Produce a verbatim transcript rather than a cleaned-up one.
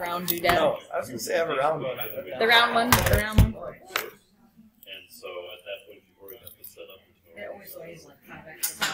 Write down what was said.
round doodad. No, I was gonna say I have a round one. The round one. The round one. And so at that point, you've already got the setup. It always weighs like five extra pounds.